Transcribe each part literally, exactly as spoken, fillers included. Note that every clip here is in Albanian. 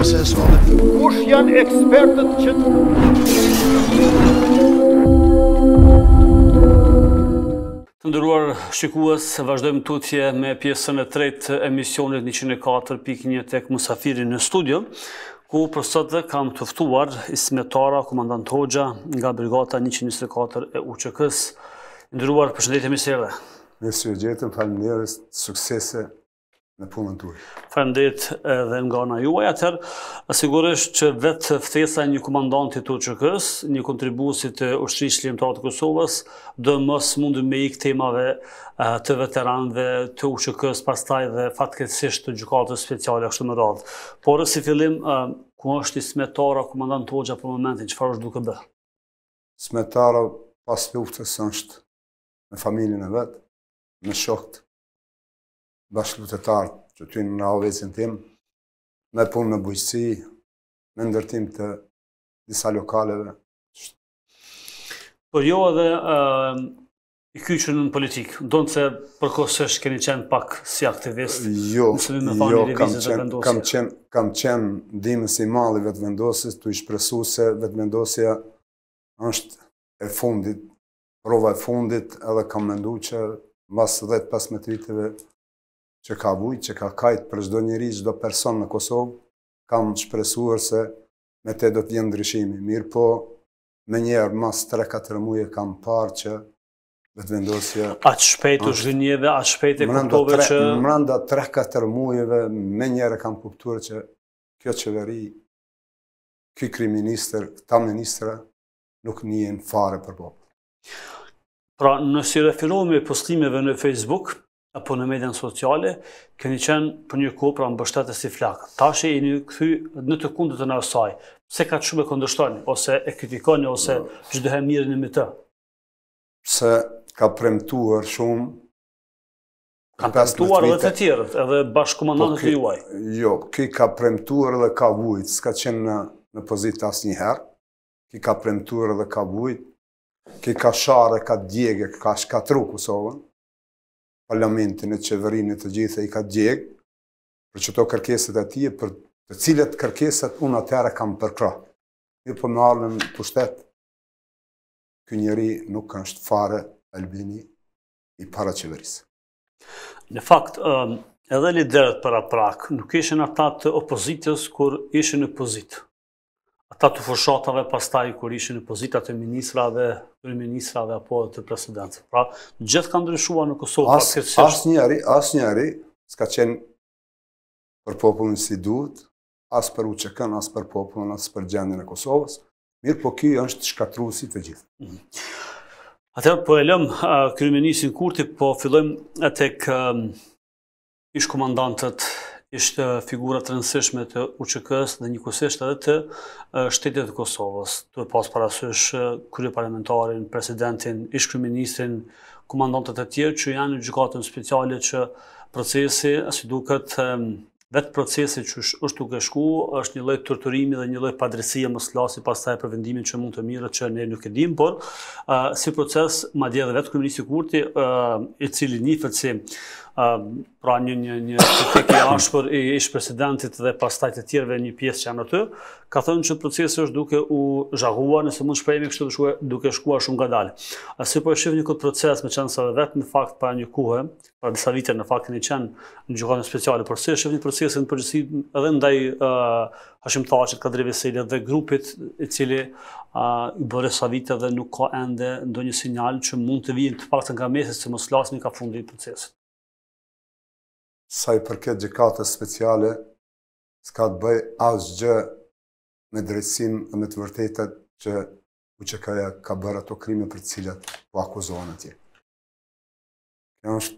procesore. Kush janë ekspertët që Të nderuar shikues, vazhdojmë tutje me pjesën e tretë e emisionit njëqind e katër pikë një tek Musafiri në studio, ku për sot kam të ftuar Ismetara, komandant Hoxha nga brigata njëqind e njëzet e katër e U Q K-s. Nderuar, përshëndetje, mirë se erdhe. Mirë se u gjetëm, faleminderit, suksese në punën tuaj. Faleminderit edhe nga ana juaj. Atëherë, sigurisht që vetë ftesa e një komandanti të U Q K-s, një kontribuesi të ushtrisë ligjore të Kosovës, do mos mundë me ik temave të veteranëve të U Q K-s, pastaj dhe fatkeqësisht të gjykatës speciale ashtu me radhë. Por si fillim, ku është Ismetara, komandant Hoxha për momentin, çfarë është duke bërë? Ismetara pas luftës është me familjen e vet, me shokët bashkëlutetarë që ty në avecin tim, me punë në bujqësi, me ndërtim të disa lokaleve. Por jo edhe i kyçën në politikë, ndonë se përkohësisht keni qenë pak si aktivist. Jo, jo, kam qenë, kam qenë, kam qenë ndihmës i madh i vetëvendosjes, tu i shpresu se vetëvendosja është e fundit, prova e fundit, edhe kam mendu që mbas dhjetë pesëmbëdhjetë viteve që ka vujt, që ka kajt për çdo njeri, çdo person në Kosovë, kam shpresuar se me te do t'jenë ndryshimi. Mirë po, me njerë, mas tre katër muaj kam parë që vetëvendosja... Atë shpejt u zhgënjeve, atë shpejt e kuptove që... Mranda tre katër muajve, me njerë kam kuptuar që kjo qeveri, ky kryeministër, këta ministra, nuk njihen fare për popël. Pra, nësi referohemi postimeve në Facebook, apo në median sociale, keni qenë për një kohë pra mbështetës si flakë. Tash e jeni kthy në të kundërtën e asaj. Pse ka shumë e kundërshtoni, ose e kritikoni, ose çdo herë mirën me të? Se ka premtuar shumë. Kanë premtuar edhe të tjerët, edhe bashkëkomandantët e juaj. Jo, ky ka premtuar edhe ka vujt, s'ka qenë në, në pozitë asnjëherë. Ky ka premtuar edhe ka vujt. Ky ka sharë, ka djegë, ka shkatru Kosovën. Parlamentin e qeverinit të gjithë i ka djegë, për që to kërkeset e tije, për të cilët kërkeset unë atëherë kam përkra. Një për më ardhën pushtet, ky njeri nuk është fare Albini i para qeverisë. Në fakt, edhe liderët para prak, nuk ishin ata të opozitës kur ishin në pozitë. Ata të fushatave pastaj kur ishin në pozita të ministrave, kryeministrave apo të presidentëve. Pra, gjithë kanë ndryshuar në Kosovë. As njeri, as njeri, s'ka qenë për popullin si duhet, as për U Q K-n, as për popullin, as për gjendjen e Kosovës. Mirë, po ky është shkatruesi të gjithë. Atëherë po e lëm kryeministin Kurti, po fillojmë tek ish komandantët, ishte figurat të rëndësishme të U Q K-s dhe njëkohësisht edhe të Shtetit të Kosovës. Të pas parasysh kryeparlamentarin, presidentin, ish kryeministrin, komandantët e tjerë që janë në gjykatën speciale që procesi, si duket, vetë procesi që është duke shku, është një lloj torturimi dhe një lloj padrejësie, mos flasi pastaj për vendimin që mund të mirët që ne nuk e dim, por si proces, madje edhe vetë kryeministri Kurti, i cili njihet si pra një një një kritik i ashpër i ish presidentit dhe pastaj të tjerëve një pjesë që janë aty, ka thënë që procesi është duke u zharruar, nëse mund shprehemi kështu, duke shkuar shumë ngadalë. Si po e shih një këtë proces, me qenë se vetë në fakt para një kohe, para disa vite në fakt keni qenë në gjykatën speciale, por si e shih një procesin në përgjithësi edhe ndaj Hashim Thaqit, Kadri Veselit dhe grupit i cili i bëre sa vite dhe nuk ka ende ndonjë sinjal që mund të vijë të paktën nga mesit se mos flasim ka fundi i procesit. Sa i përket gjykatës speciale, s'ka të bëj asgjë me drejtësinë dhe me të vërtetat që U Q K-ja ka bërë ato krime për të cilat po akuzohen atje. Kjo është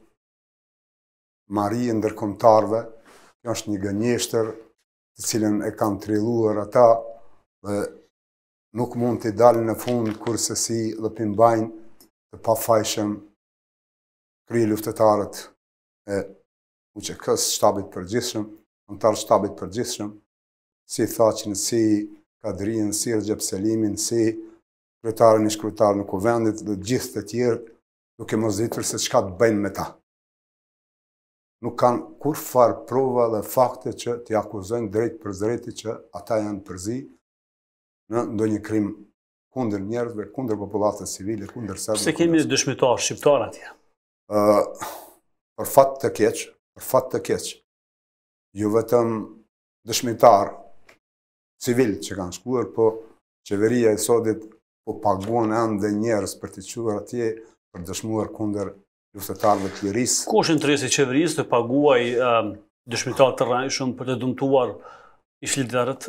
marrje ndërkombëtarëve, kjo është një gënjeshtër të cilën e kanë trilluar ata dhe nuk mund t'i dalë në fund kurse si dhe pimbajnë të pafajshëm krye luftetarët e U Q K-s, shtabit përgjithshëm, antar shtabit përgjithshëm, si Thaqin, si Kadrin, si Recep Selimin, si kryetarin ish kryetar në kuvendit dhe gjithë të tjerë, duke mos ditur se çka të bëjnë me ta. nuk kanë kur farë prova dhe fakte që t'i akuzojnë drejt për drejti që ata janë përzi në ndonjë krim kundër njerëzve, kundër popullatës civile, kundër serbëve. Se kemi dëshmitar shqiptar atje? Uh, për fat të keq, për fat të keq, jo vetëm dëshmitar civil që kanë shkuar, po qeveria e Sodit po paguan ende njerëz për të quar atje për dëshmuar kundër luftëtarëve të lirisë. Ku është interesi i qeverisë të paguaj uh, dëshmitar të rrajshëm për të dëmtuar ish-liderët?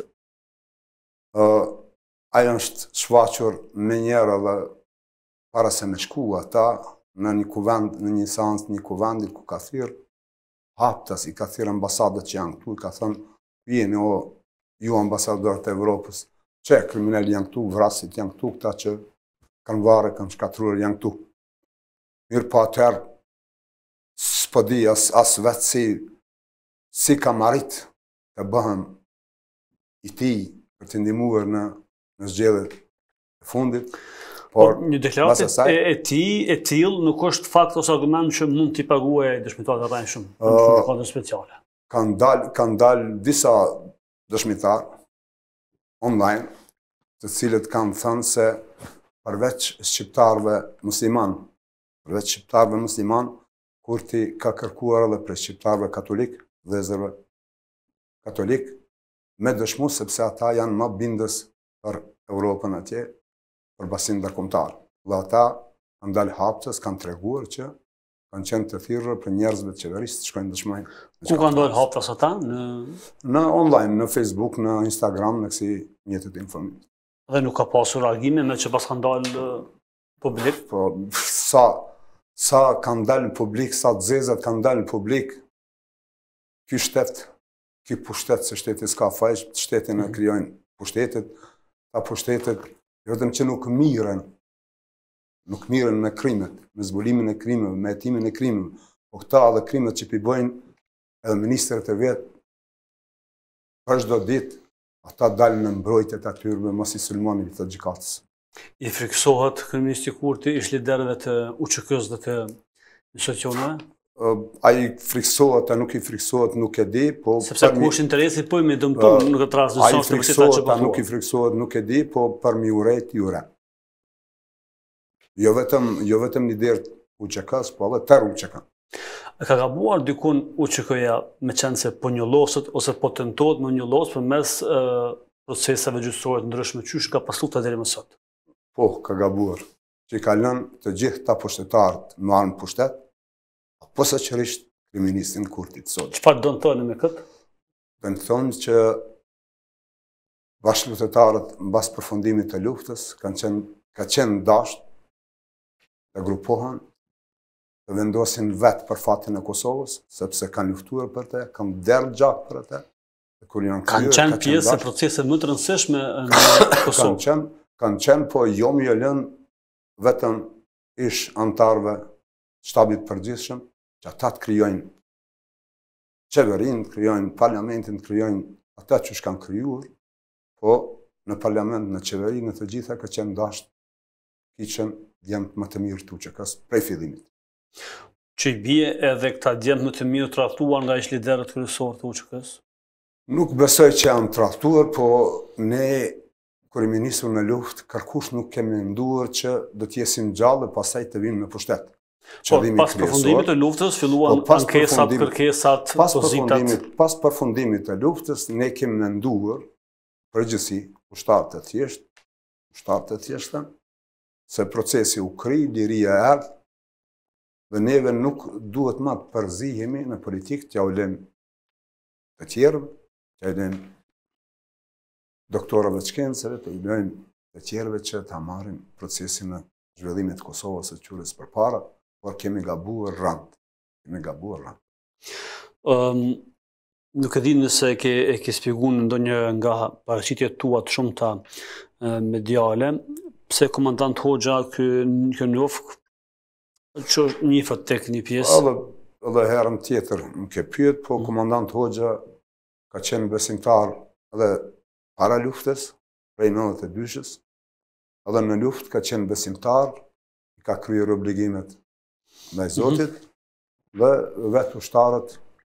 Uh, ajo është shfaqur me njerë edhe para se me shku ata në një kuvend, në një seancë një kuvendit ku ka thirr haptas, i ka thirr ambasadët që janë këtu, i ka thënë jeni o ju ambasadorët e Evropës, që kriminal janë këtu, vrasit janë këtu, këta që kanë varë, kanë shkatruar janë këtu. Mirë po atëherë s'po di as, as vetë si, si kam arrit të bëhem i ti për të ndihmuar në në zgjedhjet e fundit. Por një deklaratë e, e ti e tillë nuk është fakt ose argument që mund t'i paguajë dëshmitarët e rrajshëm në uh, kohë speciale. Kanë dalë kanë dalë disa dëshmitar online, të cilët kanë thënë se përveç shqiptarëve musliman, përveç shqiptarëve musliman, Kurti ka kërkuar edhe për shqiptarëve katolik, vëllezërve katolik, me dëshmu sepse ata janë më bindës për Europën atje, për basin ndërkombëtar. Dhe ata kanë dalë hapës, kanë treguar që kanë qenë të thirrur për njerëzve të qeverisë të shkojnë dëshmojnë. Ku kanë dalë hapës ata? Në... në online, në Facebook, në Instagram, në kësi mjetet e informimit. Dhe nuk ka pasur reagime me që pas kanë dalë publik? Po, sa, sa kanë dalë në publik, sa të zezat kanë dalë në publik, ky shtet, ky pushtet, se shteti s'ka fajsh, shtetin e krijojnë pushtetet, ta pushtetet, vetëm që nuk miren, nuk miren me krimet, me zbulimin e krimeve, me hetimin e krimeve, po këta edhe krimet që pibojnë edhe ministrët e vetë, për çdo ditë, ata dalën në mbrojtjet atyre, mos i sulmonit të gjykatës. I friksohet kryeministri Kurti ish-liderëve të U Q K-s dhe të institucioneve? Ai friksohet, a nuk i friksohet, nuk e di, po... Sepse ku është interesi po me dëmton në këtë rast në ai friksohet, a nuk i friksohet, nuk e di, po për mi urejt, i ure. Jo vetëm, jo vetëm një derë U Q K-s, po edhe tërë U Q K. A ka gabuar dikun U Q K-ja me qenë se po njolloset ose po tentohet me njollos për mes uh, procesave gjyqësore të ndryshme, qysh ka pasur deri më sot? Po, ka gabuar. Që i ka lënë të gjithë ta pushtetarët në armë pushtet, posaçërisht kryeministin Kurtit sot. Çfarë do të thonë me këtë? Do të thonë që bashkëluftëtarët mbas përfundimit të luftës kanë qenë ka qenë dashur të grupohen, të vendosin vetë për fatin e Kosovës, sepse kanë luftuar për të, kanë derë gjak për të. Kur janë kanë qenë pjesë e proceseve më të rëndësishme në Kosovë. Kanë qenë, kanë qenë, po jo më lënë vetëm ish antarëve shtabit përgjithshëm, që ata të kryojnë qeverinë, të kryojnë parlamentin, të kryojnë ata që shkanë kryuar, po në parlament, në qeveri, në të gjitha ka qenë dasht, ki qenë djemë më të mirë të U Q K-s prej fillimit. Që i bie edhe këta djemë më të mirë traktuar nga ish liderët kryesor të U Q K-s? Nuk besoj që janë traktuar, po ne, kur i ministru në luft, kërkush nuk kemi menduar që do t'jesim gjallë, pasaj të vinë me pushtet. Po, pas përfundimit të luftës, filluan ankesat, kërkesat, pozitat. Pas përfundimit të luftës, ne kemi menduar, përgjithësi, ushtarët e thjeshtë, ushtarët e thjeshtë, se procesi u kri, liria e erdhë, dhe neve nuk duhet ma të përzihemi në politikë, t'ja u lëm të tjerëve, t'ja u lëm doktorëve të shkencave, t'ja u lëm të tjerëve që ta marrin procesin në zhvillimit të Kosovës së qurës përpara, por kemi gabuar rand. Kemi gabuar rand. Um, nuk e di nëse e ke, e ke spjeguar ndonjë nga paraqitjet tua të shumta uh, mediale, pse komandant Hoxha ky ky njofk që njifët tek një pjesë. Edhe edhe herën tjetër nuk e pyet, po mm. komandant Hoxha ka qenë besimtar edhe para luftës, prej nëntëdhjetë e dyshës, edhe në luftë ka qenë besimtar, ka kryer obligimet ndaj Zotit, mm -hmm. dhe vetë ushtarët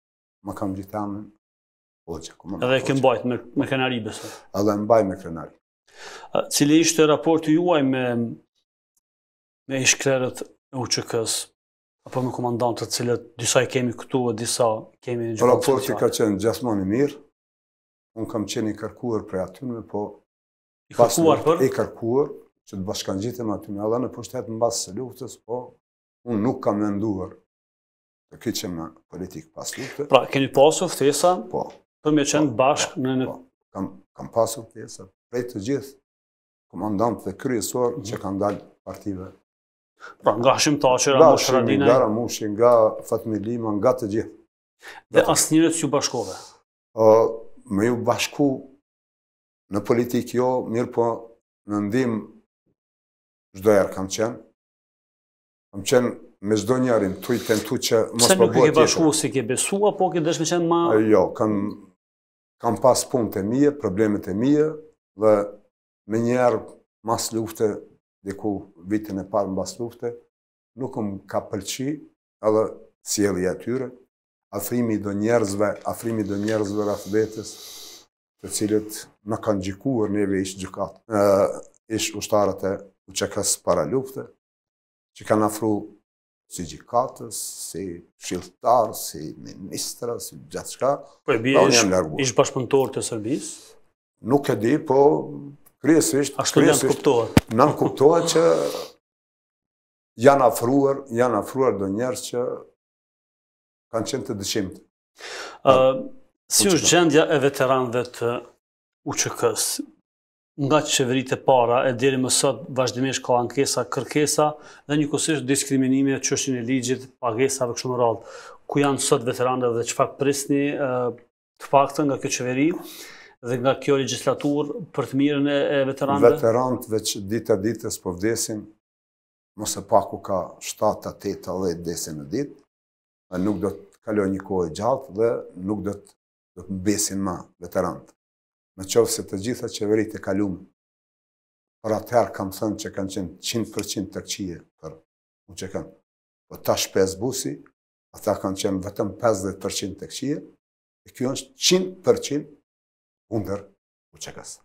më kam gjitamin, hoqë. Edhe e ke mbajt me, me krenari besoj. Edhe mbaj me krenari. Cili ishte raporti juaj me, me ish-klerët e U Q K-s, apo me komandantët cilët disa i kemi këtu e disa kemi në gjykatë Raporti speciale? ka qenë gjithmonë i mirë, unë kam qenë i kërkuar për atyme, po I kërkuar për? I kërkuar që të bashkangjitem atyme, edhe në pushtet në basë së luftës, po unë nuk kam menduar të kyqem në politikë pas luftës. Pra, keni pasur ftesa Po. për me qenë bashkë në në... Po, kam, kam pasur ftesa prej të gjithë komandantëve kryesor që kanë dalë partive. Pra, nga Hashim Thaçi, Nga Ramush Shimi, Haradinaj, nga Ramushi, nga Fatmi Lima, nga të gjithë. dhe asnjërit s'ju bashkove. O, me ju bashku në politikë jo, mirë po në ndim çdo herë kam qenë. Kam qenë me çdo njërin, tu i tentu që mos Pse po nuk i ke bëhet bashku, tjetër. si ke besu, apo ke dëshme qenë ma... Jo, kam, kam pas punët e mije, problemet e mije, dhe me njerë mas lufte, diku vitin e parë mbas lufte, nuk më ka pëlqi, edhe sjellja e tyre, afrimi do njerëzve, afrimi do njerëzve rreth vetes, të cilët në kanë gjikuar neve ish gjykat, ish ushtarët e U Q K-s para lufte, që kanë afru si gjykatës, si shiltar, si ministra, si gjatë shka, Po e bie unë ish, jam larguar. ish bashkëpunëtor të Serbisë? Nuk e di, po kryesisht, Ashtu janë të kuptohet. nën kuptohet që janë afruar, janë afruar do njerëz që kanë qenë të dëshimt. Uh, si është gjendja e veteranëve të U Q K-s? Nga qeveritë e para e deri më sot vazhdimisht ka ankesa, kërkesa dhe njëkohësisht diskriminime, çështjen e ligjit, pagesave kështu me radhë. Ku janë sot veteranët dhe çfarë prisni uh, të paktën nga kjo qeveri dhe nga kjo legjislaturë për të mirën e, e veteranëve? Veteranët veç dita ditës po vdesin, mos e paku ka shtatë, tetë, dhjetë vdesin në ditë, dhe nuk do të kaloj një kohë gjatë dhe nuk do të, do të mbesin ma veteranët. Në qoftë se të gjitha qeveritë e kalume, për atëherë kam thënë që kanë qenë qind përqind të këqije për U Q K-n. Po tash pesë busi, ata kanë qenë vetëm pesëdhjetë përqind të këqije, e kjo është qind përqind kundër U Q K-s.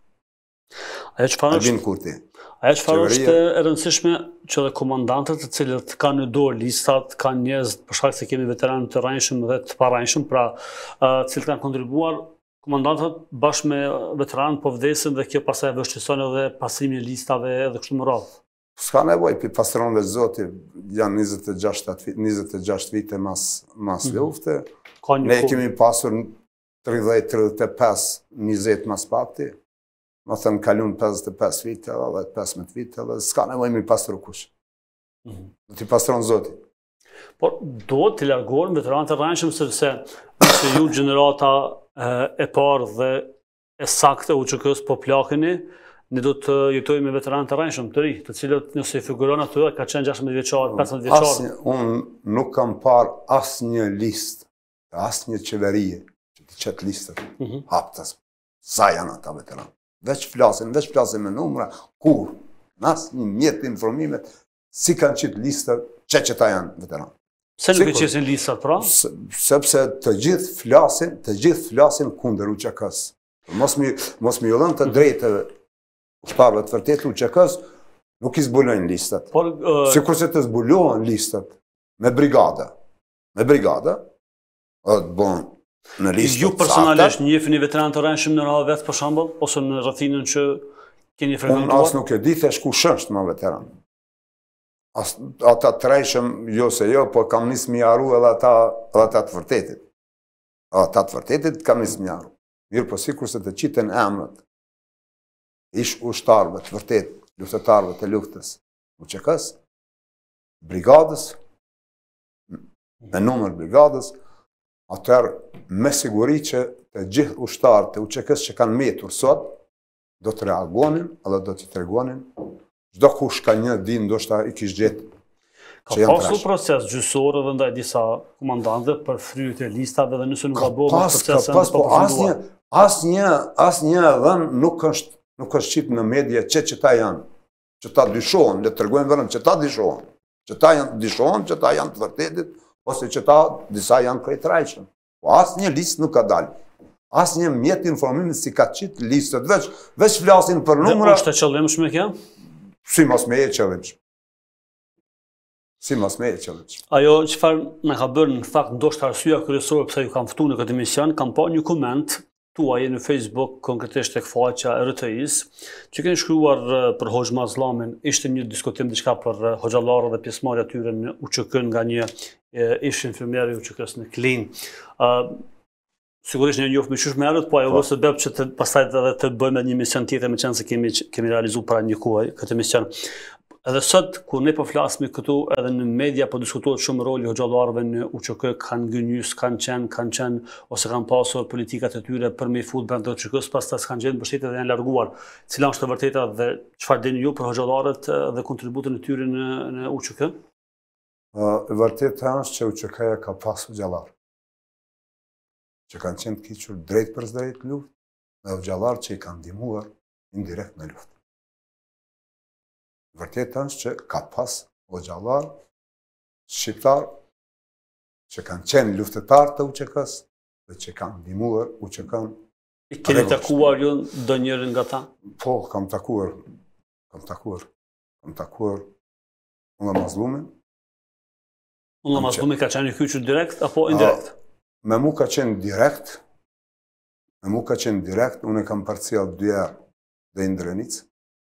Ajo çfarë është? Albin Kurti. Ajo çfarë Qeveria- është e rëndësishme që dhe komandantët të cilët kanë në dorë listat, kanë njerëz për shkak se kemi veteranë të rranjshëm dhe të parranjshëm, pra uh, të cilët kanë kontribuar, komandantët bashkë me veteranë po vdesin dhe kjo pastaj vështirëson edhe pasrimin e listave edhe kështu me radhë. S'ka nevoj, për pastronëve zoti janë njëzet e gjashtë njëzet e gjashtë vite mas, mas Mhm. lufte. Ka një Ne kohë. kemi pasur tridhjetë tridhjetë e pesë njëzet mas pakti, më thënë kalun pesëdhjetë e pesë vite edhe pesëmbëdhjetë vite edhe s'ka nevoj me pastru kush. Mhm. Do t'i pastron zoti. Por do të largohen veteranët e rranjshëm sepse nëse ju gjenerata e, e parë dhe e saktë U Q K-s po plakeni, ne do të jetojmë me veteranët e rranjshëm të ri, të cilët nëse i figuron aty ka qenë gjashtëmbëdhjetë vjeçar, pesëmbëdhjetë vjeçar. Asnjë, unë nuk kam parë asnjë listë, asnjë qeverie që të qetë listët Mhm. haptas. Sa janë ata veteranë? Veç flasin, veç flasin me numra, kur? Në asnjë mjet të informimet, si kanë qitë listët që që ta janë veteranë. Pse nuk e Sikur. qesin listat pra? Se- Sepse të gjithë flasin, të gjithë flasin kundër U Q K-s. Mos mi, mos mi dhënë të drejtëve ushtarëve të vërtetë U Q K-s, nuk i zbulojnë listat. Por uh, Si kurse të zbulohen listat me brigada, me brigada, dhe të bon në listat ju personalisht njihni veteran të rranjshëm në radhë vetë për shembull ose në rrethinën që keni Unë as frekuentuar? nuk e di thesh kush është ma veteran. As, ata të rejshëm, jo se jo, po kam nisë mi aru edhe ata, edhe ata të vërtetit. Ata të vërtetit kam nisë mi aru. Mirë po sikur se të qiten emrat, ish ushtarëve të vërtet, luftetarëve të luftës, U Q K-s, brigadës, me numër brigadës, atëherë me siguri që të gjithë ushtarët e U Q K-s që kanë metur sot, do të reagonin, edhe do të tregonin, çdo kush ka një ditë ndoshta i kish gjetë Ka që janë pasur trash. proces gjyqësor edhe ndaj disa komandantëve për fryrje të listave dhe nëse nuk Ka ka bërë pas, ka procese pas, të po asnjë, përfunduar. asnjë, asnjë dhën nuk është, nuk është qitë në media që që ta janë, që ta dyshohen, le të tregojnë vetëm që ta dyshohen, që ta janë dyshohen, që ta janë të vërtetit, ose që ta disa janë krejt rajshëm. Po asë një listë nuk ka dalë. Asë një mjetë informimit si ka qitë listët, veç, veç flasin për numra... Dhe është e qëllimshme kjo? Si mas me e qëllimshme. Si mas me e qëllimshme. Ajo çfarë na ka bërë në fakt ndoshta arsyeja kryesore pse ju kam ftuar në këtë emision, kam pa një koment tuaj në Facebook, konkretisht tek faqja e R T I-s, që keni shkruar për Hoxh Mazllamin, ishte një diskutim diçka për hoxhallarët dhe pjesëmarrja e tyre në U Q K nga një ish infermier i U Q K-s në Klin. Uh, sigurisht një njoft më shumë merret, po ajo ose bëb që të pastaj edhe të bëjmë një mision tjetër me qenë se kemi kemi realizuar para një kohe këtë mision. Edhe sot, kur ne po flasim këtu, edhe në media po diskutohet shumë roli hoxhallarëve në U Q K, kanë gënjys, kanë qenë, kanë qenë, ose kanë pasur politikat e tyre për me fut brenda U Q K-s, pastaj s'kan gjetur mbështetje dhe janë larguar. Cila është e vërteta dhe çfarë dini ju për hoxhallarët dhe kontributin e tyre në, në U Q K? E vërteta është që U Q K-ja ka pasur hoxhallar, që kanë qenë të kiqur drejt për drejt luftë, dhe hoxhallar që i kanë ndihmuar indirekt në luftë. Vërteta është që ka pas hoxhallar shqiptar që kanë qenë luftëtar të U Q K-s dhe që kanë ndihmuar U Q K-n. I keni takuar ju ndonjërin nga ta? Po, kam takuar. Kam takuar. Kam takuar Ulla Mazlumin. Ulla Mazlumi ka qenë i kyçur direkt apo indirekt? Me mu ka qenë direkt. Me mu ka qenë direkt. Unë kam parcial dy herë dhe në Drenicë.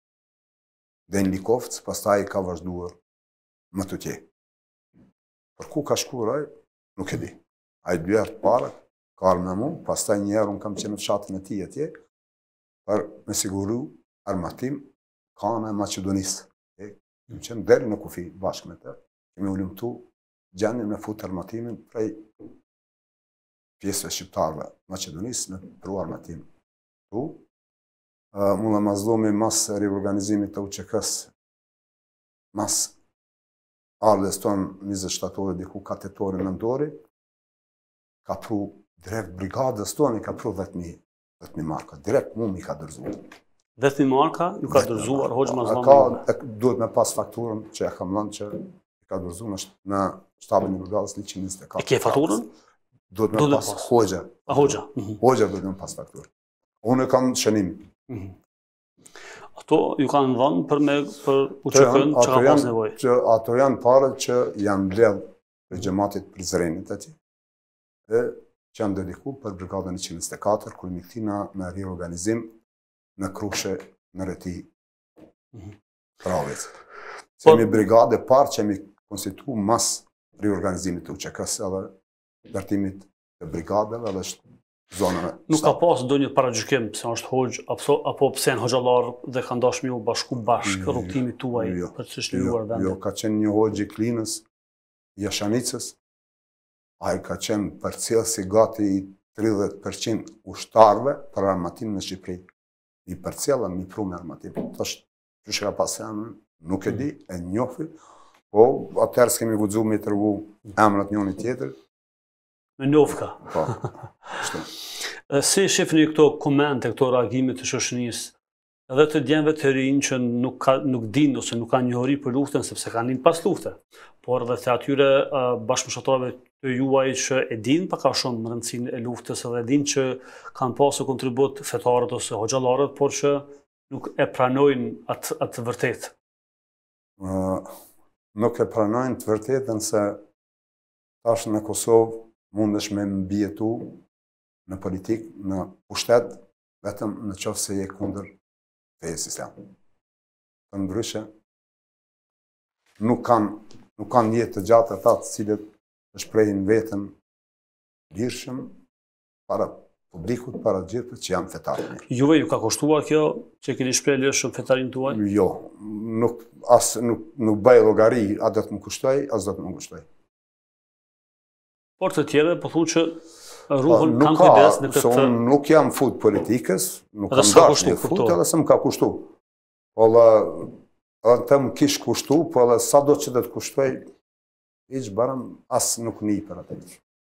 Dhe në Likovc, pastaj ka vazhduar më të tje. Për ku ka shkuar ai, nuk e di. Ai dy herë të parë ka ardhur me mua, pastaj një herë unë kam qenë në fshatin e tij atje për me siguru armatim kanë e Maqedonisë. Kemi qenë deri në kufi bashkë me të. Kemi ulumtu gjendjen me fut armatimin prej pjesëve shqiptarëve Maqedonisë në pru armatim. Tu Uh, Ulla Mazlumi mas riorganizimit të U Q K-s, mas ardhes tonë njëzet e shtatori, diku katetori nëndori, ka pru direkt brigadës tonë, i ka pru dhjetë mijë marka. Direkt mu mi ka dërzuar. dhjetë mijë marka ju ka dërzuar Hoxh Mazllami? Ka, duhet me pas fakturën që e kam lënë që i ka dërzuar në shtabin e brigadës njëqind e njëzet e katër. E ke faturën? Duhet me pas Hoxha. A Hoxha? Hoxha duhet me pas fakturën. Unë e kam shënim. Ato ju kanë dhënë për me për U Q K-n që ka pas nevojë. Ato janë parët që janë mbledh për xhamatit Prizrenit atje, dhe që janë dediku për brigadën njëqind e njëzet e katër, kur mi kthina me riorganizim në Krushe në rreti Pravec. Se jemi brigadë e parë që jemi konstituu mas riorganizimit të U Q K-s edhe ndërtimit të brigadëve dhe zonave. Nuk ka pas ndonjë paragjykim pse është hoxh apo apo pse janë hoxhallar dhe kanë dashur me u bashku bashkë rrugtimit tuaj për të shliruar vendin. Jo, ka qenë një hoxh i Klinës, Jashanicës. Ai ka qenë përcjellsi gati i tridhjetë përqind ushtarëve për armatim në Shqipëri. I përcjellën mi pru me armatim. Tash çush ka pas emrin, nuk e di, e njohim. Po atëherë kemi guxuar me tregu emrat njëri tjetër. Me Novka. Po. Si shifni këto komente, këto reagime të shoqërisë, edhe të djemve të rinj që nuk ka nuk dinë ose nuk kanë njohuri për luftën sepse kanë lind pas lufte, por edhe të atyre uh, bashkëmoshatarëve të juaj që e dinë pak a shumë rëndësinë e luftës edhe dinë që kanë pasur kontribut fetarët ose hoxhallarët, por që nuk e pranojnë atë atë vërtet. Uh, nuk e pranojnë të vërtetën se tash në Kosovë mundesh me mbjetu në politik, në pushtet, vetëm në qoftë se je kundër fejes islam. Të ndryshe, nuk kanë nuk kanë jetë të gjatë ata të cilët të shprehin veten lirshëm para publikut, para gjithë që janë fetarë. Juve ju ka kushtuar kjo që keni shprehë lirshëm fetarin tuaj? Jo, nuk as nuk nuk bëj llogari, a do të më kushtoj, as do të më kushtoj. Por të tjerë po thunë që ruhun kanë kujdes në këtë... Unë nuk jam fut politikës, nuk kam dash një fut, edhe se më ka kushtu. Po edhe të më kish kushtu, po edhe sa do që dhe të kushtoj, iq barëm as nuk një për atë.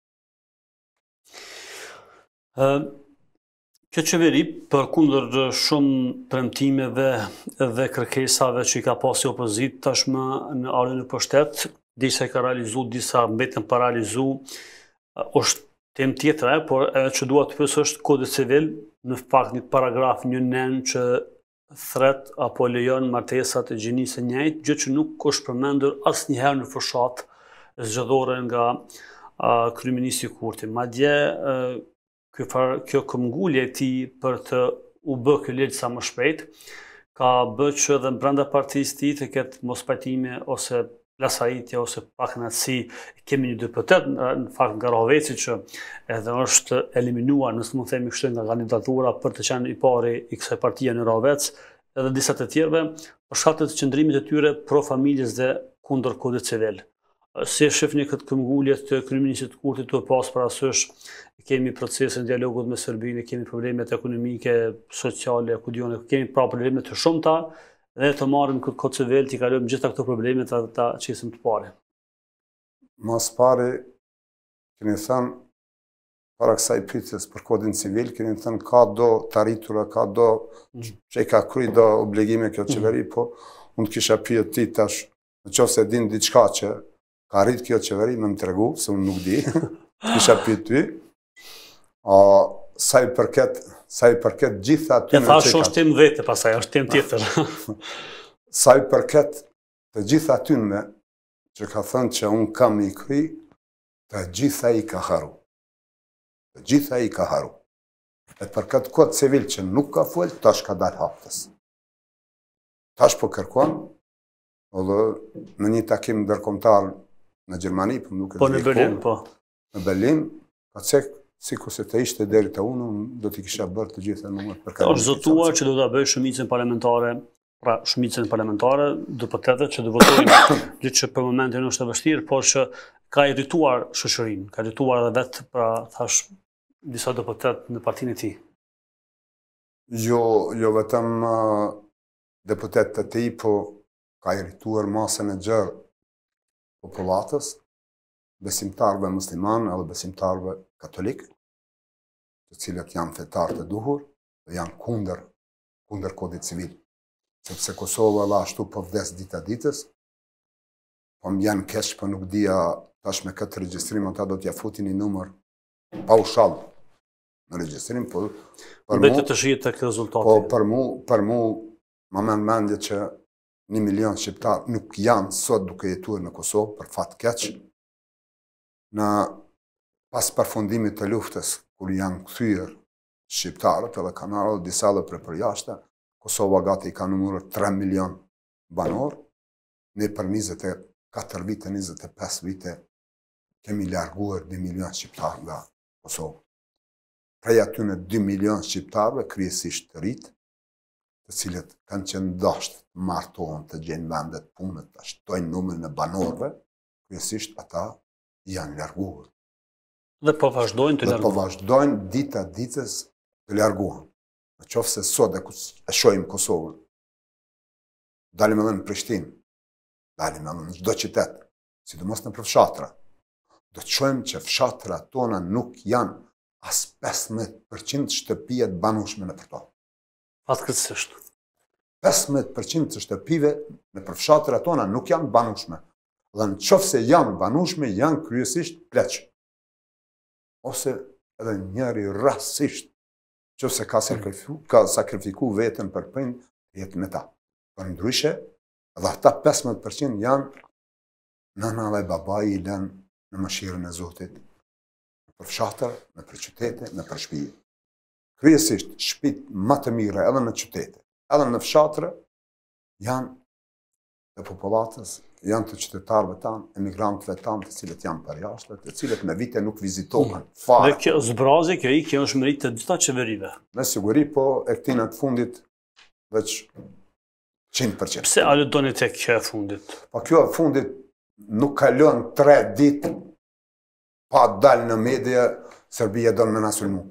Kjo qeveri, për kundër shumë premtimeve dhe kërkesave që i ka pasi opozit, tashmë në ardhën e pushtet, disa i ka realizu, disa mbetën pa realizu, është Tem tjetër e, por edhe që dua të pyes është Kodi Civil, në fakt një paragraf, një nen që thret apo lejon martesat e gjinisë së njëjtë, gjë që nuk është përmendur asnjëherë në fushat zgjedhore nga uh, kryeministri Kurti. Madje uh, kjo, far, kjo këmbgulje e tij për të u bë ky ligj sa më shpejt, ka bë që edhe brenda partisë tij të ketë mospajtime ose plasajitje ose pak natësi. Kemi një deputet në fakt nga Rohaveci që edhe është eliminuar, nëse mund të themi kështu, nga kandidatura për të qenë i pari i kësaj partie në Rohavec, edhe disa të tjerëve për shkak të qëndrimit të tyre pro familjes dhe kundër Kodit Civil. Si e shihni këtë këmbgulje të kryeministit Kurtit të pas parasysh, kemi procesin dialogut me Serbinë, kemi problemet ekonomike, sociale, ku diun, kemi pra probleme të shumta, dhe të marrim këtë Kod Civil, t'i kalojmë gjitha këto probleme të ta qesim të pari. Mas pari, keni thënë, para kësaj pyetjes për Kodin Civil, keni thënë ka do të arritura, ka do që i ka kry do obligime kjo qeveri, po unë kisha pyet ti tash, në qoftë se din diçka që ka arrit kjo qeveri, më më tregu, se unë nuk di, kisha pyet ty, a sa i përket sa i përket gjitha atyre që ka... E thash është tim vete pasaj, është tim tjetër. Sa i përket të gjitha atyre që ka thënë që unë kam i kry, të gjitha i ka haru. Të gjitha i ka haru. E përket Kod Civil që nuk ka full, tash ka dalë haptës. Tash po kërkon, edhe në një takim ndërkombëtar në Gjermani, po nuk e Po në Berlin, po. Në Berlin, ka cek si kurse të ishte deri të unë, do t'i kisha bërë të gjitha numër për kandidatë. Është zotuar që do t'a bëjë shumicën parlamentare, pra shumicën parlamentare, deputetët që do votojnë, gjë që për momentin është e vështirë, por që ka irrituar shoqërinë, ka irrituar edhe vetë, pra thash, disa deputet në partinë e tij. Jo, jo vetëm uh, deputetët e tij, po ka irrituar masën e gjerë popullatës, besimtarëve musliman edhe besimtarëve katolik, të cilët janë fetar të duhur dhe janë kundër, kundër Kodit Civil. Sepse Kosova edhe ashtu po vdes dita ditës, po më janë keq, po nuk dija tash me këtë regjistrim, ata do t'ja futin një numër paushall në regjistrim, po për mu... të shihet tek rezultati. Po për mu, për mu, më merr mendje që një milion shqiptar nuk janë sot duke jetuar në Kosovë, për fat keq. Në pas përfundimit të luftës, kur janë kthyer shqiptarët edhe kanë ardhur disa edhe prej përjashtë, Kosova gati ka numëruar tre milion banor, ne për njëzet e katër vite, njëzet e pesë vite kemi larguar dy milion shqiptar nga Kosova. Prej atyre dy milion shqiptarëve kryesisht të rit, të cilët kanë qenë dashur të martohen, të gjejnë vendet pune, të shtojnë numrin e banorëve, kryesisht ata janë larguar. Dhe po vazhdojnë të larguar. Dhe po vazhdojnë dita ditës të larguar. Në qoftë se sot e shohim Kosovën, dalim edhe në Prishtinë, dalim edhe në çdo qytet, sidomos në fshatra, do të shohim që fshatrat tona nuk janë as pesëmbëdhjetë përqind shtëpia të banueshme në to. Fatkeqësisht. pesëmbëdhjetë përqind të shtëpive në fshatrat tona nuk janë banueshme. Dhe në qoftë se janë banueshme, janë kryesisht pleq. Ose edhe njëri rastësisht, qoftë se ka sakrifiku, ka sakrifiku veten për prind, jetë me ta. Për ndryshe, edhe ata pesëmbëdhjetë përqind janë nëna dhe babai i lënë në mëshirën e Zotit. Në fshatër, në për qytete, në për shtëpi. Kryesisht shtëpitë më të mira edhe në qytete, edhe në fshatër janë të popullatës, janë të qytetarëve tanë, emigrantëve tanë, të cilët janë përjashtë, të cilët me vite nuk vizitohen fare. Dhe kjo zbrazi, kjo i, kjo është meritë të gjitha qeverive. Me siguri, po e këtina të fundit veç qind përqind. Pse a doni tek kjo e fundit? Po kjo e fundit nuk kalon tre ditë pa dalë në media Serbia do me na sulmu.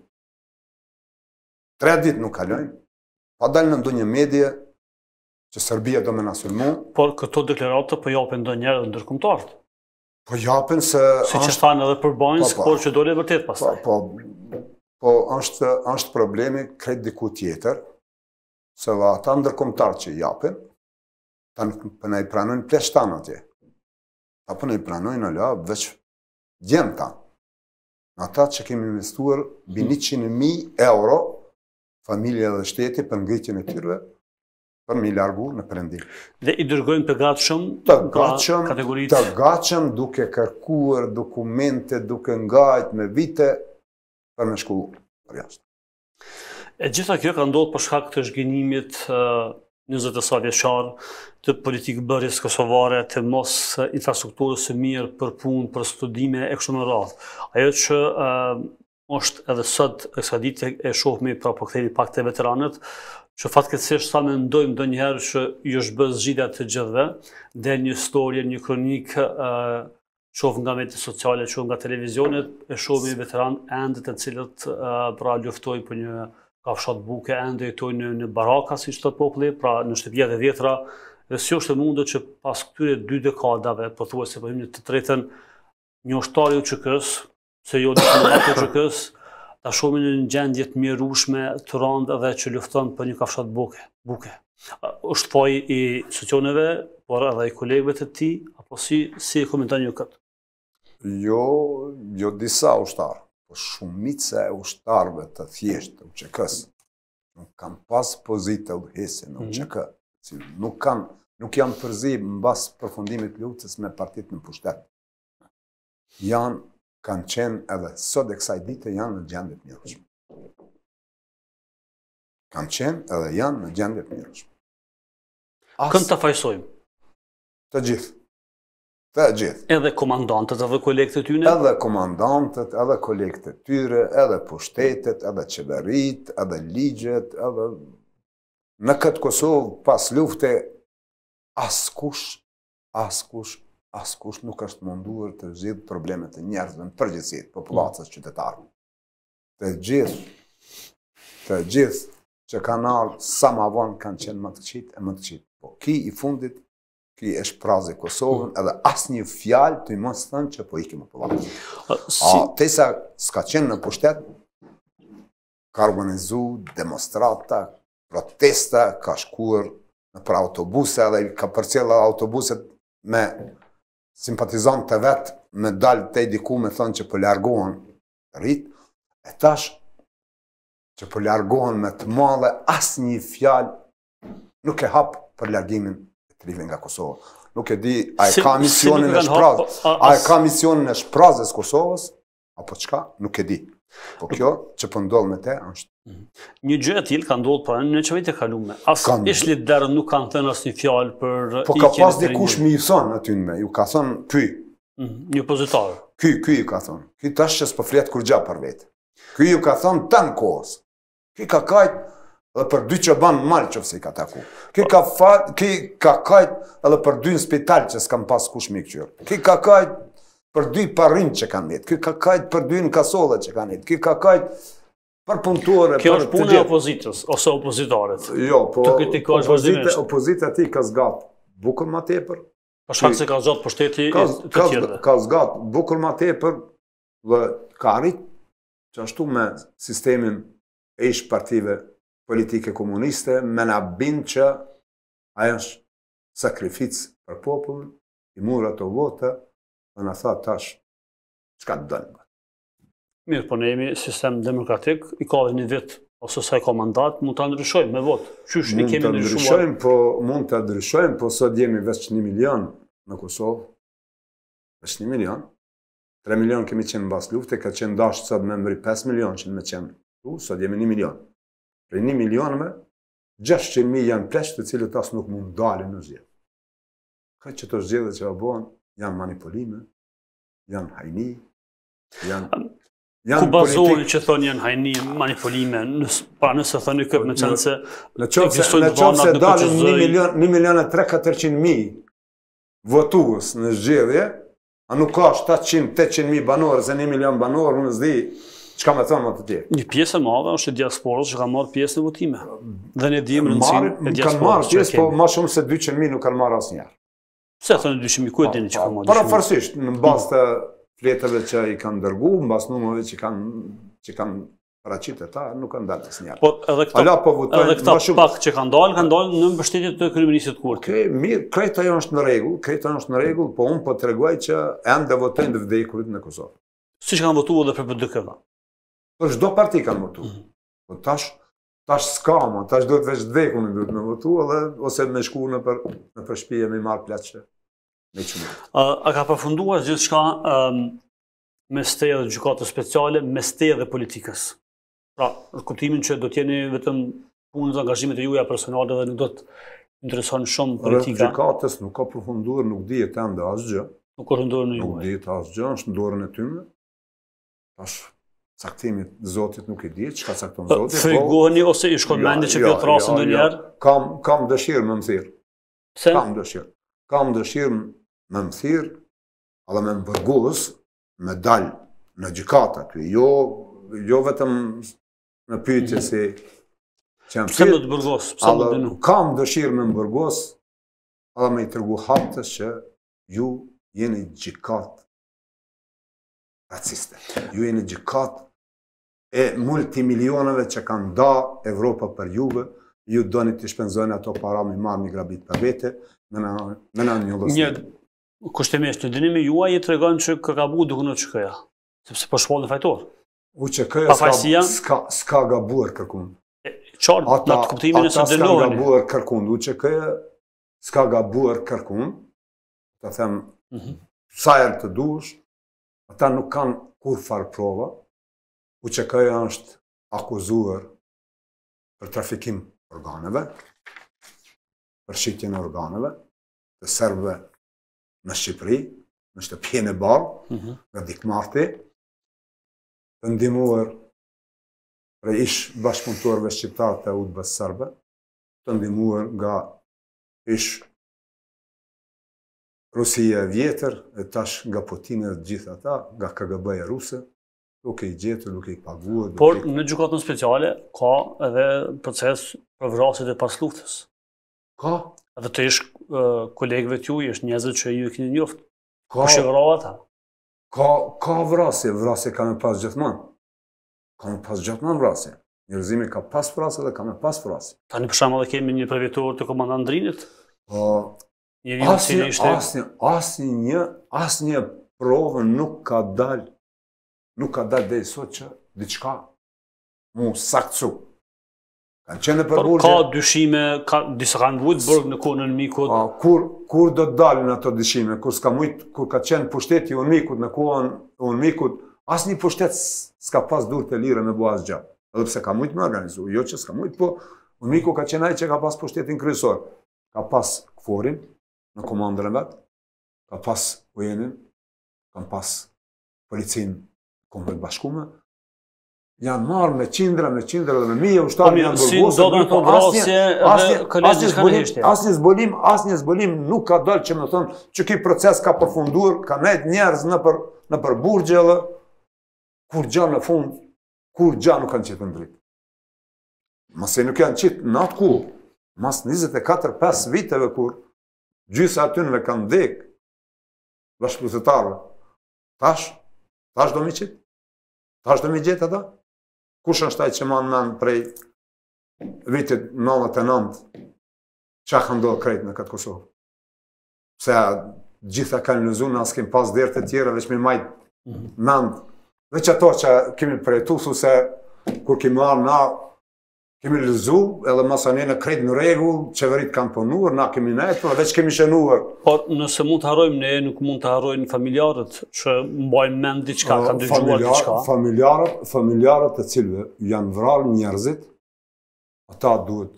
Tre ditë nuk kalojnë, pa dalë në ndonjë media që Serbia do me na sulmu. Por këto deklarata po japin ndonjëherë edhe ndërkombëtarët. Po japin se... Si që thanë edhe për Banjës, por që dole vërtet pastaj. Po, po, po është, është problemi krejt diku tjetër, se dhe ata ndërkombëtarë që japin, ta për ne i pranojnë pleshtan atje. Ta për ne i pranojnë ala veç djemë ta. Ata që kemi investuar mbi njëqind mijë euro familja dhe shteti për ngritjen e tyre për mi largu në perëndim. Dhe i dërgojnë të gatshëm Të nga gatshëm, kategoritë. të gatshëm duke kërkuar dokumente, duke ngajt me vite për me shku për jashtë. E gjitha kjo ka ndodhur për shkak të zhgënjimit uh, njëzet e sa vjeçar të politikë bërjes kosovare, të mos infrastrukturës së mirë për punë, për studime e kështu me radhë. Ajo që uh, është edhe sot e kësaj dite e shohmi pra po kthehemi pak te veteranët, që fatkeqësisht sa mendojmë ndonjëherë që i është bërë zgjidhja të gjithëve, del një historie, një kronikë uh, shoh nga mediat sociale, shoh nga televizionet, e shohim veteranë ende të cilët uh, pra luftojnë për një kafshat buke, ende jetojnë në, në baraka, si thot populli, pra në shtëpia e vjetra, dhe si është e mundur që pas këtyre dy dekadave, pothuajse po hym në të tretën, një ushtar i U Ç K-s, se jo diplomat i U Ç K-s, ta shohim në një gjendje të mjerueshme, të rëndë dhe që lufton për një kafshat buke. buke. Është faj i institucioneve, por edhe i kolegëve të tij, apo si si e komenton ju këtë? Jo, jo disa ushtarë, po shumica e ushtarëve të thjeshtë të U Ç K-s nuk kanë pas pozitë udhëhese në U Ç K, si nuk kanë, nuk janë përzi mbas përfundimit të luftës me partitë në pushtet. Janë kanë qenë edhe sot e kësaj dite janë në gjendje të mjerueshme. Kanë qenë edhe janë në gjendje të mjerueshme. Kënd ta fajsojmë? Të gjithë. Të gjithë. Edhe komandantët, edhe kolegët e tyre? Edhe komandantët, edhe kolegët e tyre, edhe pushtetet, edhe qeverit, edhe ligjet, edhe në këtë Kosovë pas lufte askush, askush, askush nuk është munduar të zgjidhë problemet e njerëzve në përgjithësi, popullacës qytetarë. Të gjithë, të gjithë që kanë ardhur sa më vonë kanë qenë më të qitë e më të qitë. Po ki i fundit, ki e shprazi Kosovën, edhe asnjë fjalë të i mos thënë që po ikim popullacës. Si... A, tesa s'ka qenë në pushtet, ka organizu demonstrata, protesta, ka shkuar në për autobuse, edhe ka përcjellë autobuset me simpatizant të vetë, me dalë të i diku me thënë që për largohen rritë, e tash që për largohen me të madhe, asë një fjalë nuk e hapë për largimin e të rivin nga Kosovë. Nuk e di, a e ka misionin e shprazës, a e ka misionin e shprazës Kosovës, apo qka, nuk e di. Po kjo që për ndodhë me te, është. Një gjë e tillë ka ndodhur pra në çavitë e kaluara. As ish liderë nuk kanë thënë asnjë fjalë për po ka pas dikush më i thon aty me, ju ka thënë ky. Një opozitor. Ky, ky ju ka thënë. Ky tash që s'po flet kur gjë për vetë. Ky ju ka thënë tan kohës. Ky ka kajt edhe për dy çoban mal çofse i ka taku. Ky ka fat, ky ka kajt edhe për dy në spital që s'kan pas kush më kqyr. Ky ka kajt për dy parrim që kanë jetë. Ky ka kajt për dy në kasolle që kanë jetë. Ky ka kajt për punëtore, kjo është puna e opozitës ose opozitorët. Jo, po opozita, opozita ti ka zgat bukur më tepër. Për shkak se ka zot pushteti të tjerëve. Ka zgat bukur më tepër dhe ka arrit që ashtu me sistemin e ish partive politike komuniste, me na bind që ajo është sakrificë për popullin, i mura të vote, dhe na tha tash çka të dënë. Mirë, po ne jemi sistem demokratik, i ka dhe një vit, ose sa i ka mandat, mund të ndryshojmë me vot. Qysh i kemi ndryshuar? Po, mund të ndryshojmë, po sot jemi veç një milion në Kosovë. Veç një milion. tre milion kemi qenë në bas lufte, ka qenë dashtë sot me mëri pesë milion që me qenë tu, sot jemi një milion. Pre një milionëve, gjashtëqind mijë janë pleqë të cilët as nuk mund dalin në zgjedhje. Ka që të zgjedhje që abohen, janë manipulime, janë hajni, janë... Ku bazohen që thonë janë hajni, manipulime, pa nëse thonë këtë me qenë se... Në qovë se dalin një milion e tre katërqind mijë votues në zgjedhje, a nuk ka shtatëqind tetëqind mijë banorë, se një milion banorë, unë zdi, çka me thonë më të tjerë? Një pjesë e madhe është e diasporës që ka marrë pjesë në votime. Dhe ne dimë rëndësinë e diasporës. Kanë marrë pjesë, po ma shumë se dyqind mijë nuk kanë marrë asnjëherë. Pse thonë dyqind mijë, ku e dini që kanë marrë? Parafarsisht, në bazë të fletëve që i kanë dërgu, në basë numëve që kanë, që kanë paraqitë ta, nuk kanë dalë asnjëherë. Po edhe këta, po edhe këta pak që kanë dalë, kanë dalë në mbështetje të kryeministit Kurti. Okej, mirë, krejt ajo është në rregull, krejt ajo është në rregull, po unë po tregoj që ende votojnë të vdekurit në Kosovë. Siç kanë votuar edhe për P D K-va. Për çdo parti kanë votuar. Po tash tash s'ka më, tash duhet veç dvekun duhet me votu edhe ose me shku në për në për shtëpi e me marr plaçë. Me çmë. A, a ka përfunduar gjithçka um, mes teje dhe gjykatës speciale, mes teje dhe politikës? Pra, në kuptimin që do t'jeni vetëm punës dhe angazhimet e juaja personale dhe nuk do të intereson shumë politika. Gjykatës nuk ka përfunduar, nuk dihet ende asgjë. Nuk ka dorën e Nuk juaj. dihet asgjë, është në dorën e tyre. Tash caktimit Zotit nuk e di, çka cakton Zoti. Frigoheni ose i shkon mendje që pjot rasin ndonjëherë? Kam kam dëshirë më mëthirë. Pse? Kam dëshirë. Kam dëshirë më mëthirë, edhe me mbërgullës, me dalë në gjykata aty. Jo, jo vetëm në pyetje si që jam Pse më të bërgos? Pse më dënu? Kam dëshirë me mbërgos, edhe me i tërgu haptës që ju jeni gjykat raciste. Ju jeni gjykat e multimilioneve që kanë da Evropa për juve, ju doni të shpenzojnë ato para me marrë një grabit për vete, me në një lësë. Një kushtemisht, në dënimi juaj i tregon që ka gabu duke në që këja, sepse po shpallë në fajtor. U që këja s'ka gabuar kërkun. Qartë, në të kuptimin e së Ata s'ka dënoheni. gabuar kërkun, u që këja s'ka gabuar kërkun, të them, sa erë të dush, ata nuk kanë kur farë prova, u që këja është akuzuar për trafikim organeve, për shqitjen e organeve, të serbëve në Shqipëri, në shtëpjen e barë, nga dikmarti, të ndihmuar për ish bashkëpunëtorëve shqiptarë të U D B-s serbe, të ndihmuar nga ish Rusia e vjetër, e tash nga Putin e gjithë ata, nga K G B-ja ruse, duke i gjetur, duke i paguar. Por në gjykatën speciale ka edhe proces për vrasjet e pas luftës. Ka? Edhe të ish kolegëve t'juaj, është njerëzit që ju e keni njoftë. Ka, Kush e vrau ata? ka, ka vrasje, vrasje ka me pas gjithmonë. Ka me pas gjithmonë vrasje. Njerëzimi ka pas vrasje dhe ka me pas vrasje. Tani për shembull kemi një përvjetor të komandant Drinit. Po, Njeriu i cili asnjë ishte asnjë asnjë asnjë provë nuk ka dal, nuk ka dal deri sot që diçka mu saktësu. Kanë qenë për Por burgje. ka dyshime, ka disa kanë vujt burg në kohën e Unmikut. A, kur kur do të dalin ato dyshime, kur s'ka mujt, kur ka qenë pushteti i Unmikut në kohën e Unmikut, asnjë pushtet s'ka pas durë të lirë me bua asgjë. Edhe pse ka mujt me organizu, jo që s'ka mujt, po Unmiku ka qenë ai që ka pas pushtetin kryesor. Ka pas Kforin në komandën e vet, ka pas U N-in, ka pas policinë kombëve bashkume. Janë marrë me qindra, me qindra dhe me mije ushtarë janë Si burgosur. do të ato vrasje edhe kolegjit kanë heshtje. Asnjë zbulim, asnjë zbulim nuk ka dalë që më thonë që ky proces ka përfunduar, ka nejt njerëz në për në për burgje edhe kur gjë në fund, kur gjë nuk kanë qitë në dritë. Mase nuk janë qitë në atë ku, mas njëzet e katër pesë viteve kur gjysa atynve kanë dhek bashkëpunëtarëve. Tash, tash do mi qitë? Tash do mi gjetë ata? Kush është ai që më mend prej vitit nëntëdhjetë e nëntë, çka ka ndodhur krejt në këtë Kosovë? Pse gjitha kanë lëzuar, as kemi pas derë të tjera, veç me majt mend. Veç ato që kemi përjetuar se kur kemi marrë na kemi lëzu, edhe masane në krejt në rregull, qeverit kanë punuar, na kemi nejtur, veç kemi shënuar. Por nëse mund të harrojmë ne, nuk mund të harrojnë familjarët që mbajnë mend diçka, kanë dëgjuar diçka. Familjarët, familjarët të cilëve janë vrarë njerëzit, ata duhet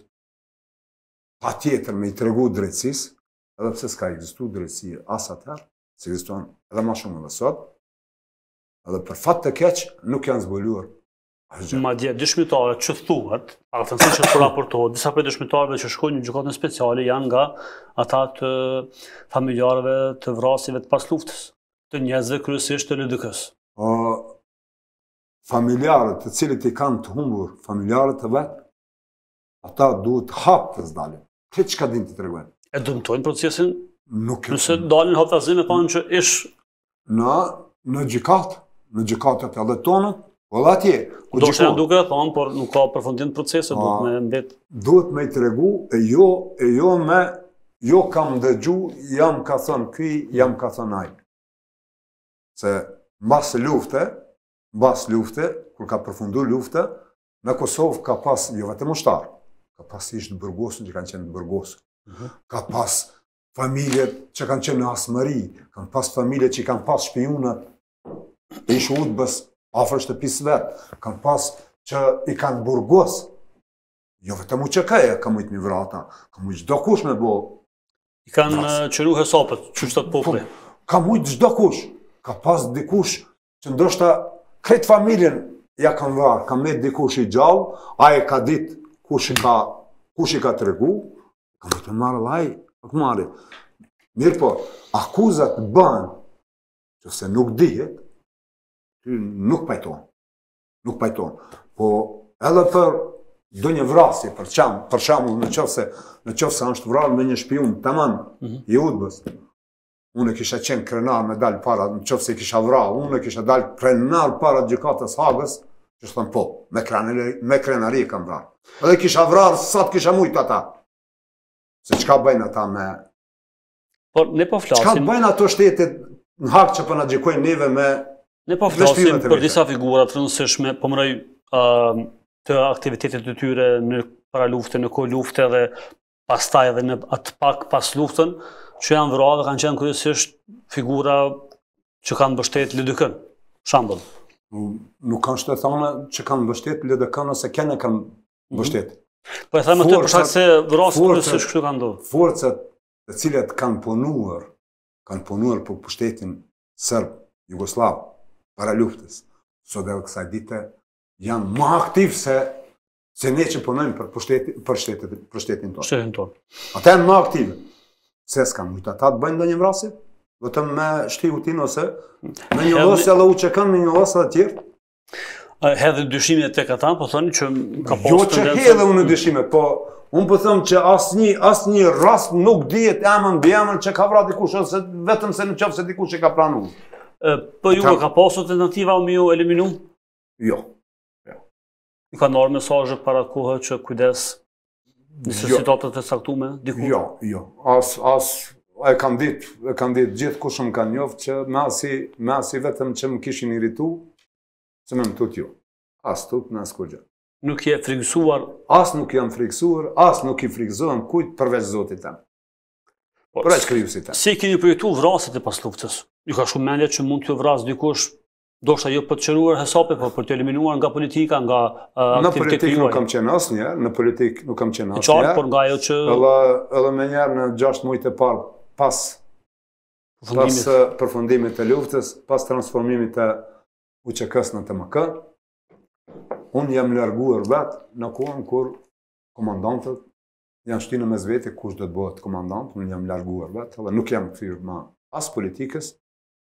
patjetër me i tregu drejtësisë, edhe pse s'ka ekzistuar drejtësi as atëherë, s'ekziston edhe më shumë edhe sot. Edhe për fat të keq nuk janë zbuluar. Madje dëshmitarët që thuhet, a thënë që të raportohet, disa prej dëshmitarëve që shkojnë në gjykatën speciale janë nga ata të familjarëve të vrasjeve të pas luftës, të njerëzve kryesisht të L D K-s. Familjarët të cilët i kanë të humbur, familjarët të vetë, ata duhet hap të zdalin. Këtë që ka din të tregojnë. E dëmtojnë procesin? Nuk e. Nëse dalin haptazim e thonë që ish në në gjykatë, në gjykatët edhe tonët, po dhe atje. Do shtë janë duke e thonë, por nuk ka përfundim të proceset, duhet me mbet. Duhet me i tregu, e jo, e jo me, jo kam dëgju, jam ka thonë ky, jam ka thonë aj. Se mbas lufte, mbas lufte, kur ka përfundu lufta, në Kosovë ka pas, jo vetëm ushtar, ka pas ishtë burgosur që kanë qenë në burgosur, ka pas familje që kanë qenë në asmëri, kanë pas familje që kanë pas shpionat e ishë udbës afër shtëpisë vetë, kanë pas që i kanë burgos, jo vetëm u që kaje, ka mujtë mi vrata, ka mujtë gjdo kush me bo. I kanë qëru hesapët, që shtot populli. Ka mujtë gjdo kush, ka pas dikush që ndoshta kretë familjen ja kanë varë, ka met dikush i gjallë, a e ka ditë kush i ka, kush i ka të regu, ka mujtë me marrë laj, nuk marrë. Mirë po, akuzat bënë, që se nuk dihet, nuk pajton, nuk pajton. Po edhe për do një vrasje, për qamë, për shamull në qofë se, në qofë se është vrarë me një shpion, të manë, i udbës. Unë e kisha qenë krenar me dalë para, në qofë se kisha vrarë, unë e kisha dalë krenar para gjykatës Hagës, që së thëmë po, me krenari, me krenari kam vrarë. Edhe kisha vrarë, sa të kisha mujtë ata. Se qka bëjnë ata me... Por, ne po flasim... Qka bëjnë ato shtetit në Hagë që për në gjykojnë neve me... Ne po flasim për disa figurat rëndësishme, po mëroj uh, të aktivitetet të tyre në para lufte, në kohë lufte dhe pastaj edhe në atë pak pas luftën, që janë vrarë dhe kanë qenë kryesisht figura që kanë mbështet L D K-n, shambull. Nuk kanë shtë thana që kanë mbështet L D K-n ose kene kanë mbështet. Po e thajme të përshak se vrasë kryesisht kështu kanë ndodhur. Forcat të cilat kanë punuar, kanë punuar për pushtetin Serb, Jugoslav, para luftës, sot edhe kësaj dite, janë më aktiv se, se ne që punojmë për, pushteti, për, shtetet, për shtetin tonë. Shtetin tonë. Ata janë më aktive. Se s'ka mujtë ata të bëjnë në një vrasje, vetëm me shti utin ose me një losë edhe u që kanë me një losë dhe tjerë. Hedhe dyshime të ata, po thoni që ka posë jo që hedhe unë dyshime, po unë po thëmë që asë asë një rast nuk dihet emën bë emën që ka vra dikush, ose vetëm se në qofë se dikush që ka pranu. Po ju ka pasur tentativa me ju eliminu? Jo. I ka nërë mesazhe para kohë që kujdes nëse situatët e saktume diku? Jo, jo. As, as, e kam ditë, e kam ditë gjithë kush më kanë njoftë që me asi, me asi vetëm që më kishin iritu, që me më tut ju. As tut, në as kur gjë. Nuk je frikësuar? As nuk jam frikësuar, as nuk i frikëzohem kujt përveç Zotit tem. Përveç krijuesit tem. Si keni projektu vrasjet e pas luftës? Ju ka shumë mendje që mund t'ju vrasë dikush, doshta jo për të qëruar hesape, por për të eliminuar nga politika, nga uh, në politikë nuk kam qenë asnjëherë, në politikë nuk kam qenë asnjëherë. Qartë, por nga ajo që edhe edhe më njëherë në gjashtë muajt e parë pas pas përfundimit të luftës, pas transformimit të U Q K-s në T M K, unë jam larguar vetë në kohën kur komandantët janë shtinë mes vete kush do të bëhet komandant, unë jam larguar vetë, edhe nuk jam kthyer më as politikës.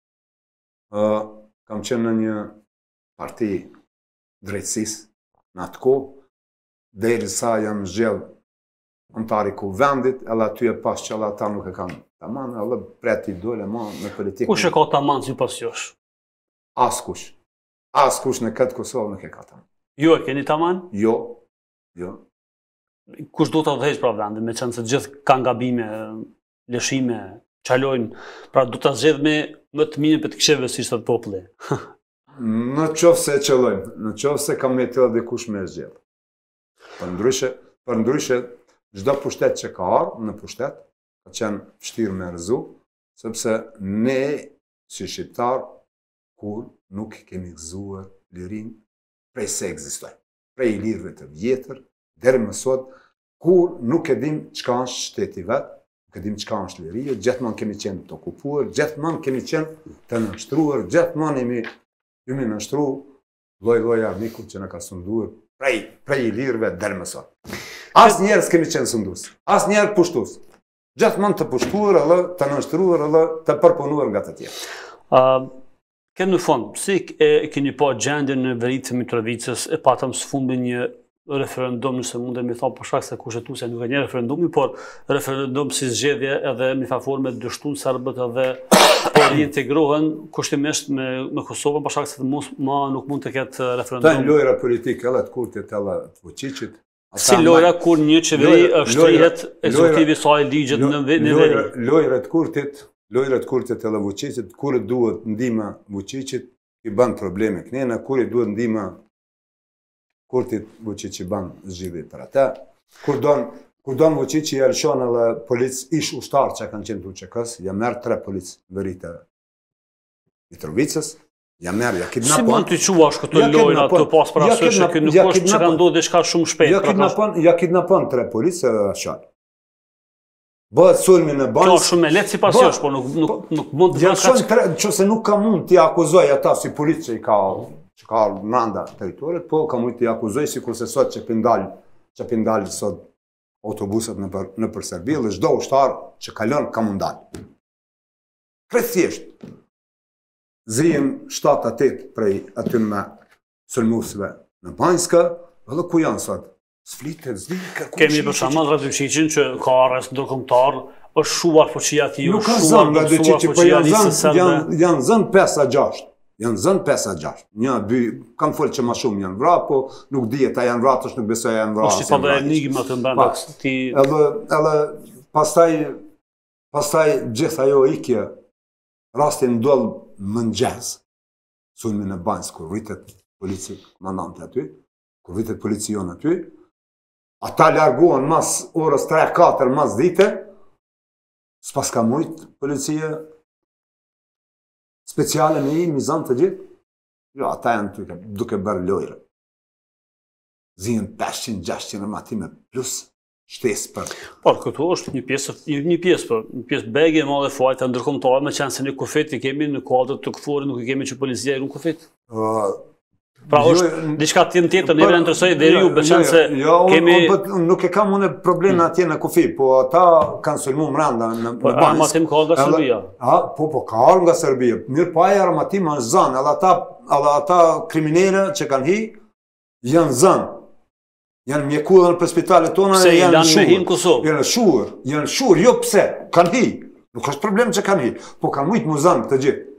Uh, kam qenë në një parti drejtësisë në atë kohë, derisa jam zgjedh antari ku vendit, edhe aty e pas që edhe ata nuk e kanë taman, edhe preti dole ma me politikë. Kush e ka taman si pas josh? As kush. As kush në këtë Kosovë nuk e ka taman. Jo e keni taman? Jo, jo. Kush do të udhëheq pra vendin, me qenë se gjithë kanë gabime, lëshime, qalojnë, pra do të zgjedh me më të mirë për të kësheve si shtë të populli. Në qofë se e qëllojnë, në qofë se kam me të edhe kush me zgjedh. Për ndryshe, për ndryshe, çdo pushtet që ka ardhur në pushtet, ka qenë vështirë me rrezu, sepse ne, si shqiptar, kur nuk kemi gëzuar lirin prej se ekzistojnë. Prej i lirëve të vjetër, deri më sot, kur nuk e dim çka është shteti vetë, nuk e dim çka është liria, gjithmonë kemi qenë të okupuar, gjithmonë kemi qenë të nështruar, gjithmonë jemi jemi nështruar lloj-lloj armikut që na ka sunduar prej prej i lirëve deri më sot. Asnjëherë s'kemi qenë sundues, asnjëherë pushtues. Gjithmonë të pushtuar edhe të nështruar edhe të përpunuar nga të tjerë. Uh, Kënë në fond, si e keni pa gjendjen në veritë të Mitrovicës, e patëm së fundi një referendum, nëse mundem i thonë për shkak se kushtetuesja nuk e një referendumi, por referendum si zgjedhje edhe me faforme dështun serbët edhe po reintegrohen kushtimisht me, me Kosovën për shkak se mos ma nuk mund të ketë referendum. Ta në lojra politikë edhe të Kurtit edhe të Vučićit. Si lojra kur një qeveri është shtrihet ekzekutivi saj ligjet në veri? Lojra të Kurtit, lojra të Kurtit edhe Vučićit, kur duhet ndihma Vučićit, i ban probleme kënena, kur i duhet ndihma Kurti Vučić i ban zgjidhje për ata. Kur don kur don Vučić i alshon edhe polic ish ushtar që kanë qenë tu U Q K-s, ja merr tre polic veritë Mitrovicës, ja merr, ja kidnapon. Si mund të quash këto lojra të pas parasysh që nuk është që ka ndodhur diçka shumë shpejt. Ja kidnapon, ja kidnapon tre policë edhe ashal. Bëhet sulmi në banë. Kjo shumë e lehtë si pasiosh, po nuk nuk nuk mund të bëhet. Nëse nuk ka mund t'i akuzoj ata si policë që i ka që ka brenda territorit, po ka mund t'i akuzoj sikurse sot që pindal, që pindal sot autobuset në për, në për Serbi dhe çdo ushtar që kalon ka mund dal. Krejt thjesht. Zrihen shtatë atet prej aty me sulmuesve në Banjska, edhe ku janë sot? S'flitet, s'di, kemi për shembull Radojčićin që ka arrest ndërkombëtar, është shuar fuqia e tij, nuk ka zënë Radojčići, po janë zënë janë janë zënë pesë a gjashtë. Janë zënë pesë a gjashtë. Një, dy, kanë folë që më shumë janë vrarë, po nuk dihet a janë vrarë, nuk besoj janë vrarë. Është pa enigma të brenda ti. Edhe edhe pastaj pastaj gjithë ajo ikje rasti ndodh mëngjes. Sulmi në Banjë kur rritet polici komandanti aty, kur rritet policion aty. Ata largohen mas orës tre katër mas dite, s'pas ka mujt policia speciale me i mizan të gjithë. Jo, ata janë të duke bërë lojrë. Zihen pesëqind gjashtëqind armatime plus shtesë për. Por këtu është një pjesë, një pjesë për, një pjesë bege e madhe fajta ndërkombëtare, me qenë se në kufit i kemi në kuadrët të këfurit, nuk i kemi që policia i në kufit. Pra është diçka tjetër, ne vjen interesoj deri ju beçan se kemi nuk e kam unë probleme atje në kufi, po ata kanë sulmuar brenda në Banjë. Armatim ka nga Serbia. Ha, po po ka nga Serbia. Mirë po ai armatim është zënë, edhe ata edhe ata kriminalë që kanë hi janë zënë. Janë mjekuar për spitalet tona dhe janë shur. Në Kosovë. Janë shur, janë shur, jo pse, kanë hi. Nuk është problem që kanë hi, po kanë mujt mu zënë të gjithë.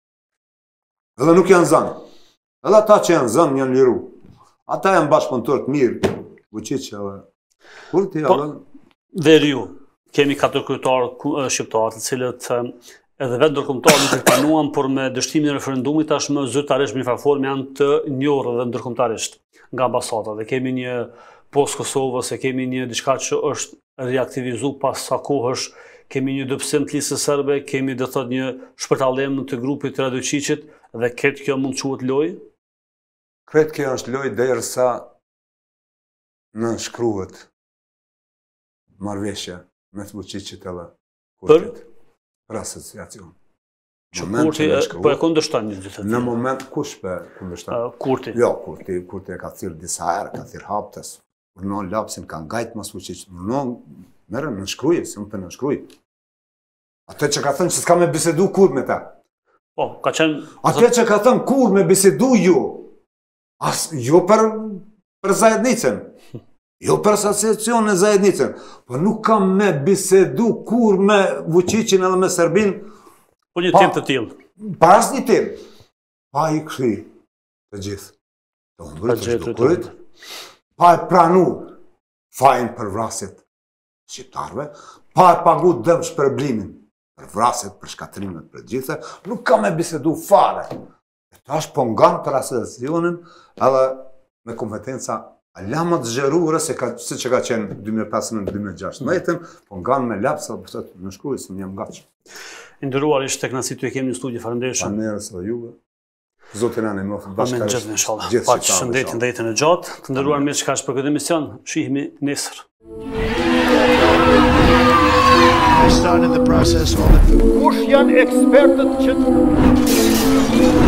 Edhe nuk janë zënë. Edhe ata që janë zënë janë liru. Ata janë bashkëpunëtor të mirë, Vučić edhe Kurti edhe. Dhe ju, kemi katër kryetarë shqiptarë, të cilët edhe vetë ndërkombëtarë nuk e planuan, por me dështimin e referendumit tashmë zyrtarisht me një formë janë të njohur edhe ndërkombëtarisht nga ambasada. Dhe kemi një post Kosovës, e kemi një diçka që është reaktivizuar pas sa kohësh, kemi një dobësim të listës serbe, kemi do thotë një shpërtallëm të grupit të Radojčićit dhe këtë kjo mund quhet lojë. Kretë kjo është lojë derisa në shkruhet marrëveshja me Vučićit edhe Kurtit. Për asociacion. Që Kurti po e kundërshton një gjithë. Në moment kush po kundërshton? Kurti. Jo, Kurti, Kurti e ka thirr disa herë, ka thirr haptes. Urnon lapsin ka ngajt mas Vučić. Urnon merren në shkruaj, si më në shkruaj. Atë që ka thënë se s'ka me bisedu kur me ta. Po, ka qenë... Atë që ka thënë kur me bisedu ju, as, jo për, për zajednicën, jo për asociacion e zajednicën, po nuk ka me bisedu kur me Vučićin edhe me Serbin. Po një tim të tillë. Pa as një tim. Pa i këshri të gjithë. Të umbrit të shdukurit. Pa e pranu fajnë për vrasjet shqiptarve, pa e pagu dëm shpërblimin për vrasjet, për shkatrimet, për gjithë, nuk ka me bisedu fare. Ta është pongan për asociacionin edhe me kompetenca alamat zgjerure, se që ka qenë dy mijë e pesëmbëdhjetë dy mijë e gjashtëmbëdhjetë, pongan me lapsa, përset në shkruaj, se më jam gatshëm. Nderuar ishte tek nasi të kemi në studio, falenderoj. Falenderoj edhe juve. Zotin anë më oftë bashkë. Gjithë inshallah. Pa shëndetin dhe jetën e gjatë. Të nderuar miq, çka është për këtë emision, shihemi nesër. Kush janë ekspertët që